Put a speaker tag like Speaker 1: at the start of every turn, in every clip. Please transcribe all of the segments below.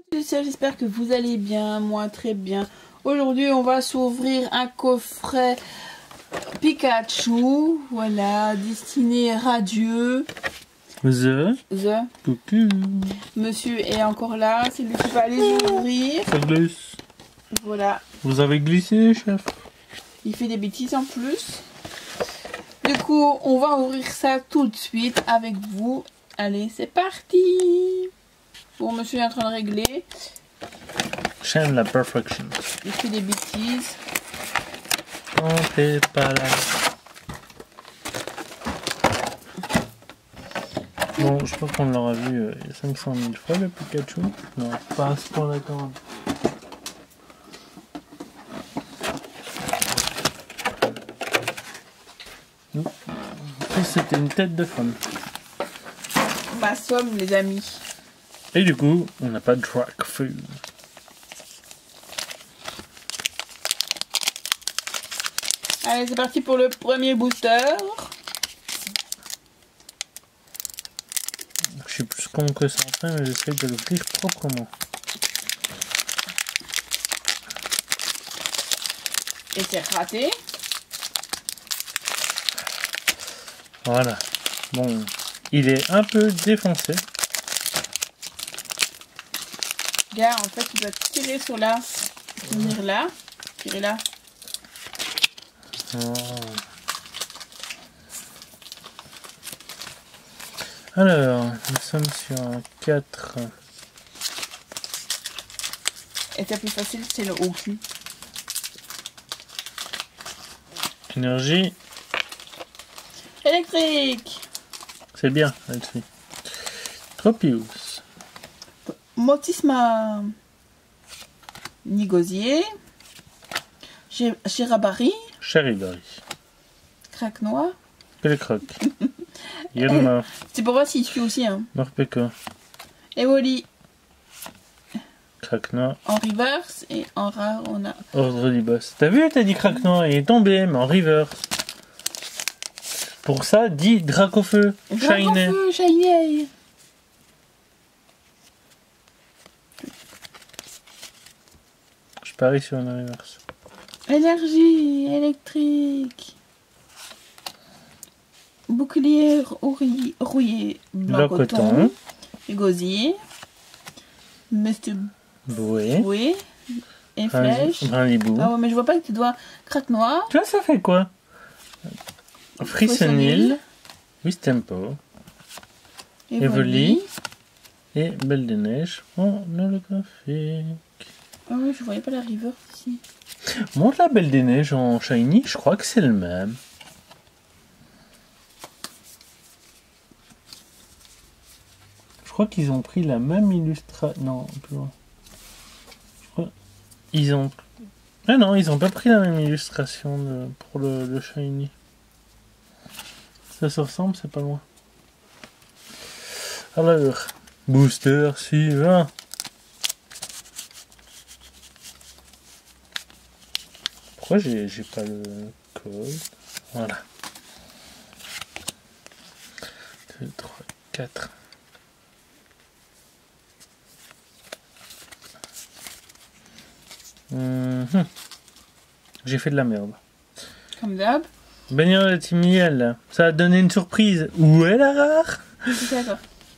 Speaker 1: J'espère que vous allez bien, moi très bien. Aujourd'hui on va s'ouvrir un coffret Pikachu, voilà, destiné radieux.
Speaker 2: The. Coucou.
Speaker 1: Monsieur est encore là, c'est lui qui va les ouvrir.
Speaker 2: Ça glisse.
Speaker 1: Voilà.
Speaker 2: Vous avez glissé, chef?
Speaker 1: Il fait des bêtises en plus. Du coup, on va ouvrir ça tout de suite avec vous. Allez, c'est parti. Bon, monsieur est en train de régler.
Speaker 2: J'aime la perfection.
Speaker 1: Il fait des bêtises.
Speaker 2: Quand t'es pas là. Bon, je crois qu'on l'aura vu 500 000 fois le Pikachu. Non, pas à ce point-là quand même. C'était une tête de femme.
Speaker 1: Ma somme, les amis.
Speaker 2: Et du coup, on n'a pas de track food.
Speaker 1: Allez, c'est parti pour le premier booster.
Speaker 2: Je suis plus con que ça en fait, mais j'essaie de l'ouvrir proprement.
Speaker 1: Et c'est raté.
Speaker 2: Voilà. Bon, il est un peu défoncé.
Speaker 1: Gars, en fait, tu dois tirer sur la... Venir là. Tirer là.
Speaker 2: Oh. Alors, nous sommes sur un 4.
Speaker 1: Et c'est plus facile, c'est le haut cul.
Speaker 2: Énergie.
Speaker 1: Électrique.
Speaker 2: C'est bien, là-dessus. Tropius.
Speaker 1: Motisma. Nigosier. Chirabari.
Speaker 2: Charivari.
Speaker 1: Craque noir.
Speaker 2: Pellecroc. Yelma.
Speaker 1: C'est pour voir s'il suit aussi. Hein.
Speaker 2: Morpeko.
Speaker 1: Evoli.
Speaker 2: Craque noir.
Speaker 1: En reverse et en rare, on a.
Speaker 2: Ordre du boss. T'as vu, t'as dit craque noir, il est tombé, mais en reverse. Pour ça, dis Dracofeu. Shiny.
Speaker 1: Dracofeu, Shiny.
Speaker 2: Je parie sur une reverse.
Speaker 1: Énergie électrique. Bouclier rouillé blanc coton. Gosier. Monsieur
Speaker 2: Boué.
Speaker 1: Boué. Et flèche.
Speaker 2: Brindibou.
Speaker 1: Ah ouais, mais je vois pas que tu dois craque noir.
Speaker 2: Tu vois, ça fait quoi? Frissonil. Wistempo. Evoli. Et Belle des Neiges en holographique.
Speaker 1: Ah ouais, je voyais pas la river ici.
Speaker 2: Montre la Belle des Neiges en shiny, je crois que c'est le même. Je crois qu'ils ont pris la même illustration. Non, plus loin. Je crois... Ils ont... Ah non, ils ont pas pris la même illustration pour le shiny. Ça se ressemble, c'est pas loin. Alors, booster suivant. Pourquoi j'ai pas le code? Voilà. 2, 3, 4. J'ai fait de la merde.
Speaker 1: Comme d'hab.
Speaker 2: Bagnole de Timiel, ça a donné une surprise. Où est la rare?
Speaker 1: D'accord.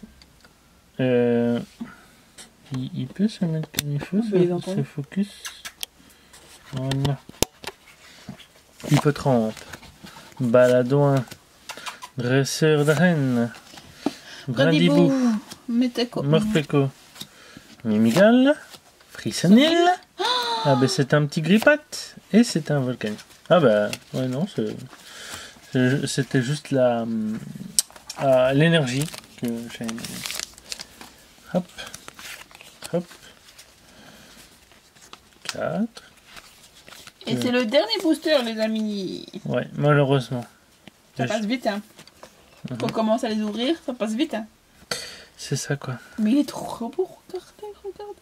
Speaker 2: Il peut se mettre comme il faut, ce focus. Voilà. Hippotrampe. Baladouin. Dresseur de reine. Brindibou. Morpeko. Mimigal. Frissonil. Ah ben c'est un petit grippat. Et c'est un volcan. Ah bah ouais non, c'était juste l'énergie que j'ai. Hop. Hop. 4.
Speaker 1: Et c'est le dernier booster, les amis.
Speaker 2: Ouais, malheureusement.
Speaker 1: Ça passe vite, hein. Quand on commence à les ouvrir, ça passe vite, hein.
Speaker 2: C'est ça, quoi.
Speaker 1: Mais il est trop beau, regardez, regardez.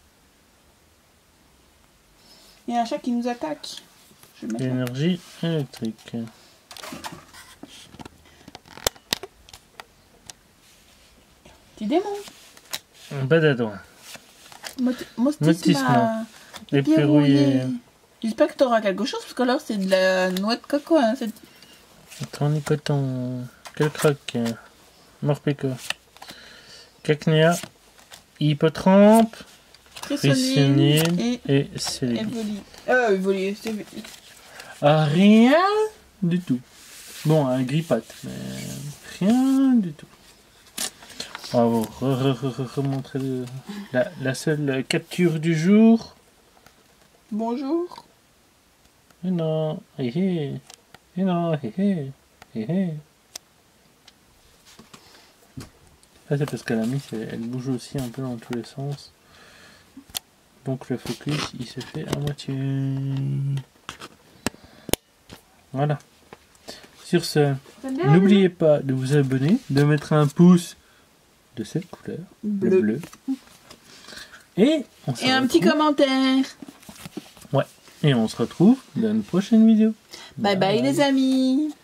Speaker 1: Il y a un chat qui nous attaque.
Speaker 2: Énergie électrique.
Speaker 1: Petit démon.
Speaker 2: Badadouin.
Speaker 1: Mostisma.
Speaker 2: Épérouillé.
Speaker 1: J'espère que tu auras quelque chose parce que là c'est de la noix de coco. Hein.
Speaker 2: Tournicoton. Quel croque. Morpico. Cacnea. Hippotrampe. Frissonide. Et Célébi.
Speaker 1: Évoli.
Speaker 2: Ah, rien du tout. Bon, un grippatte, mais rien du tout. On va vous remontrer la seule capture du jour.
Speaker 1: Bonjour.
Speaker 2: Et non, et non, Ça c'est parce que la miss elle bouge aussi un peu dans tous les sens. Donc le focus il se fait à moitié. Voilà. Sur ce, n'oubliez pas de vous abonner, de mettre un pouce de cette couleur, le bleu. Et
Speaker 1: un petit commentaire.
Speaker 2: Ouais. Et on se retrouve dans une prochaine vidéo.
Speaker 1: Bye bye les amis.